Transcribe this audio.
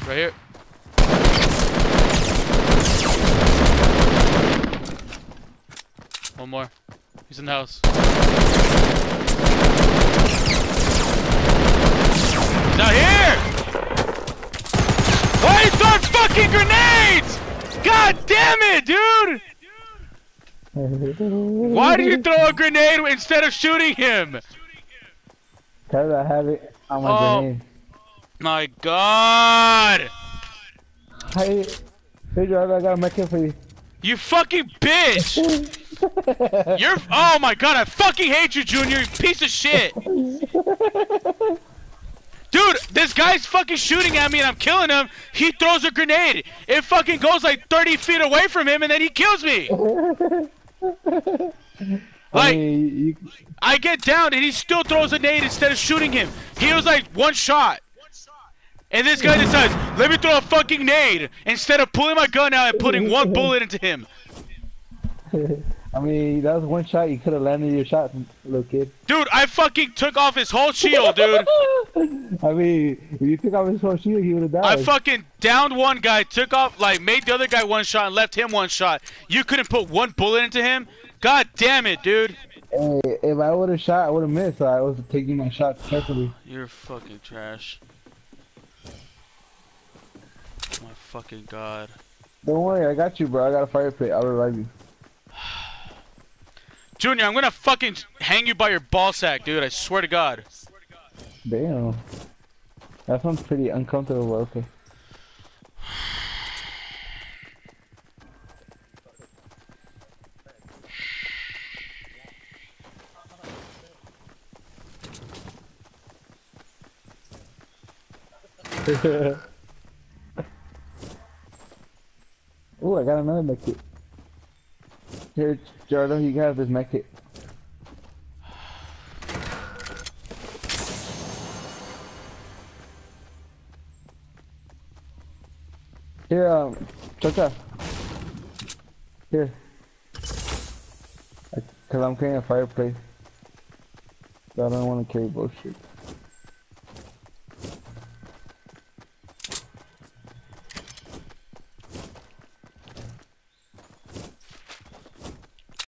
Right here. One more. He's in the house. He's out here! Why are you throwing fucking grenades? God damn it, dude! Why do you throw a grenade instead of shooting him? Cause I have it on my grenade. My God! Hey driver, I got a medkit for you. You fucking bitch! You're— oh my God, I fucking hate you, Junior, you piece of shit! Dude, this guy's fucking shooting at me and I'm killing him. He throws a grenade. It fucking goes like 30 feet away from him and then he kills me. Like, I get down and he still throws a nade instead of shooting him. He was like one shot. And this guy decides, let me throw a fucking nade instead of pulling my gun out and putting one bullet into him. I mean, that was one shot. You could have landed your shot, little kid. Dude, I fucking took off his whole shield, dude. I mean, if you took off his whole shield, he would have died. I fucking downed one guy, took off, like, made the other guy one shot and left him one shot. You couldn't put one bullet into him? God damn it, dude. Hey, if I would have shot, I would have missed. So I was taking my shots carefully. You're fucking trash. Oh my fucking God. Don't worry, I got you, bro. I got a fire pit. I'll revive you. Junior, I'm gonna fucking hang you by your ball sack, dude. I swear to God. Damn. That sounds pretty uncomfortable, but okay. Ooh, I got another medkit. Here, Jardo, you can have this medkit. Here, Chacha. Here. Cause I'm carrying a fireplace. So I don't want to carry bullshit.